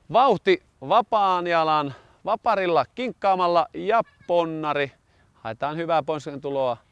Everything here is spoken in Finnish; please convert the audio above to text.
Vauhti vapaan jalan vaparilla kinkkaamalla ja ponnari. Haetaan hyvää ponsken tuloa